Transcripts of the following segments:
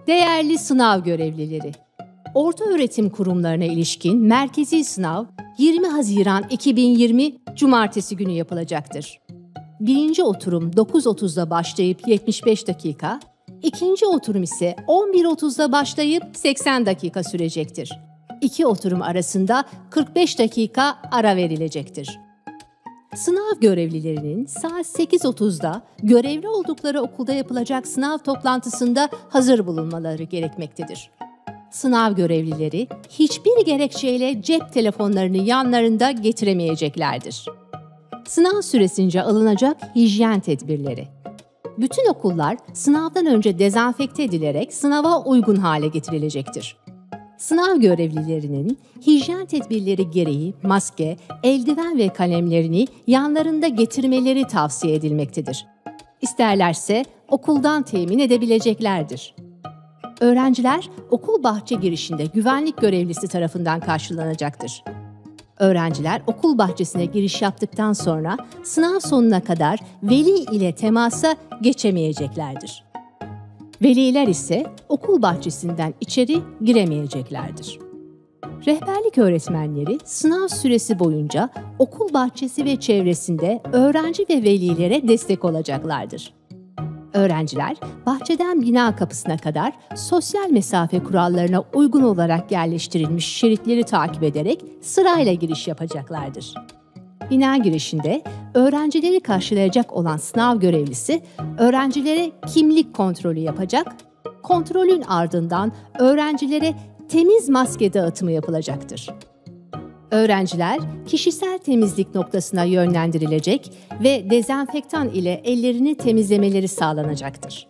Değerli sınav görevlileri, ortaöğretim kurumlarına ilişkin merkezi sınav 20 Haziran 2020 Cumartesi günü yapılacaktır. Birinci oturum 9.30'da başlayıp 75 dakika, ikinci oturum ise 11.30'da başlayıp 80 dakika sürecektir. İki oturum arasında 45 dakika ara verilecektir. Sınav görevlilerinin saat 8.30'da görevli oldukları okulda yapılacak sınav toplantısında hazır bulunmaları gerekmektedir. Sınav görevlileri hiçbir gerekçeyle cep telefonlarını yanlarında getiremeyeceklerdir. Sınav süresince alınacak hijyen tedbirleri. Bütün okullar sınavdan önce dezenfekte edilerek sınava uygun hale getirilecektir. Sınav görevlilerinin hijyen tedbirleri gereği maske, eldiven ve kalemlerini yanlarında getirmeleri tavsiye edilmektedir. İsterlerse okuldan temin edebileceklerdir. Öğrenciler okul bahçe girişinde güvenlik görevlisi tarafından karşılanacaktır. Öğrenciler okul bahçesine giriş yaptıktan sonra sınav sonuna kadar veli ile temasa geçemeyeceklerdir. Veliler ise okul bahçesinden içeri giremeyeceklerdir. Rehberlik öğretmenleri sınav süresi boyunca okul bahçesi ve çevresinde öğrenci ve velilere destek olacaklardır. Öğrenciler bahçeden bina kapısına kadar sosyal mesafe kurallarına uygun olarak yerleştirilmiş şeritleri takip ederek sırayla giriş yapacaklardır. Bina girişinde öğrencileri karşılayacak olan sınav görevlisi öğrencilere kimlik kontrolü yapacak, kontrolün ardından öğrencilere temiz maske dağıtımı yapılacaktır. Öğrenciler kişisel temizlik noktasına yönlendirilecek ve dezenfektan ile ellerini temizlemeleri sağlanacaktır.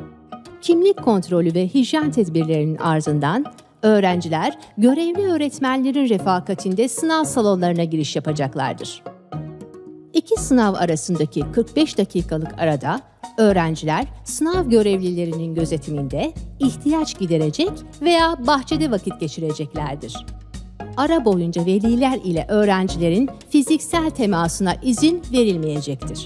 Kimlik kontrolü ve hijyen tedbirlerinin ardından öğrenciler görevli öğretmenlerin refakatinde sınav salonlarına giriş yapacaklardır. İki sınav arasındaki 45 dakikalık arada öğrenciler sınav görevlilerinin gözetiminde ihtiyaç giderecek veya bahçede vakit geçireceklerdir. Ara boyunca veliler ile öğrencilerin fiziksel temasına izin verilmeyecektir.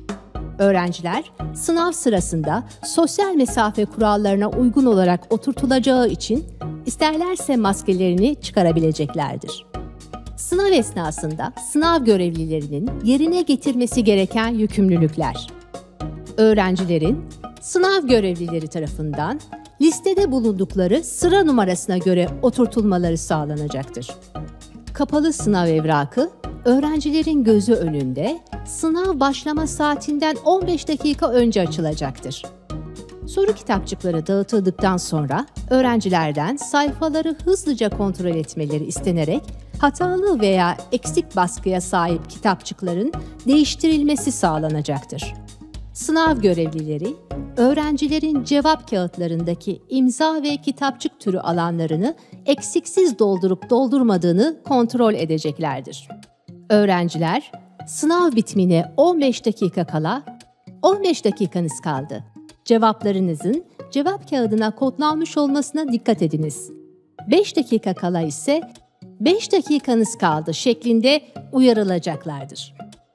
Öğrenciler sınav sırasında sosyal mesafe kurallarına uygun olarak oturtulacağı için isterlerse maskelerini çıkarabileceklerdir. Sınav esnasında sınav görevlilerinin yerine getirmesi gereken yükümlülükler. Öğrencilerin sınav görevlileri tarafından listede bulundukları sıra numarasına göre oturtulmaları sağlanacaktır. Kapalı sınav evrakı, öğrencilerin gözü önünde sınav başlama saatinden 15 dakika önce açılacaktır. Soru kitapçıkları dağıtıldıktan sonra öğrencilerden sayfaları hızlıca kontrol etmeleri istenerek hatalı veya eksik baskıya sahip kitapçıkların değiştirilmesi sağlanacaktır. Sınav görevlileri, öğrencilerin cevap kağıtlarındaki imza ve kitapçık türü alanlarını eksiksiz doldurup doldurmadığını kontrol edeceklerdir. Öğrenciler, sınav bitimine 15 dakika kala, 15 dakikanız kaldı. Cevaplarınızın cevap kağıdına kodlanmış olmasına dikkat ediniz. 5 dakika kala ise 5 dakikanız kaldı şeklinde uyarılacaklardır.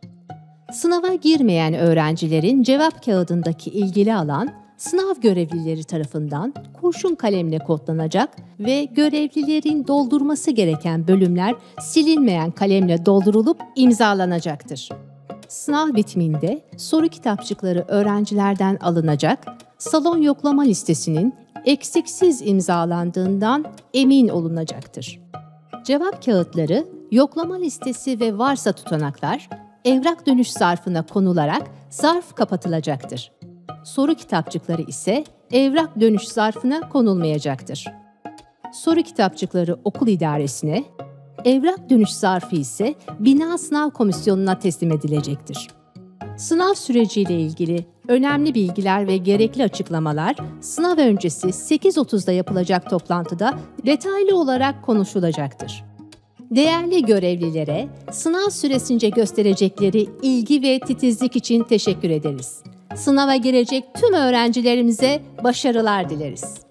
Sınava girmeyen öğrencilerin cevap kağıdındaki ilgili alan sınav görevlileri tarafından kurşun kalemle kodlanacak ve görevlilerin doldurması gereken bölümler silinmeyen kalemle doldurulup imzalanacaktır. Sınav bitiminde soru kitapçıkları öğrencilerden alınacak, salon yoklama listesinin eksiksiz imzalandığından emin olunacaktır. Cevap kağıtları, yoklama listesi ve varsa tutanaklar evrak dönüş zarfına konularak zarf kapatılacaktır. Soru kitapçıkları ise evrak dönüş zarfına konulmayacaktır. Soru kitapçıkları okul idaresine, evrak dönüş zarfı ise bina sınav komisyonuna teslim edilecektir. Sınav süreciyle ilgili önemli bilgiler ve gerekli açıklamalar sınav öncesi 8.30'da yapılacak toplantıda detaylı olarak konuşulacaktır. Değerli görevlilere sınav süresince gösterecekleri ilgi ve titizlik için teşekkür ederiz. Sınava girecek tüm öğrencilerimize başarılar dileriz.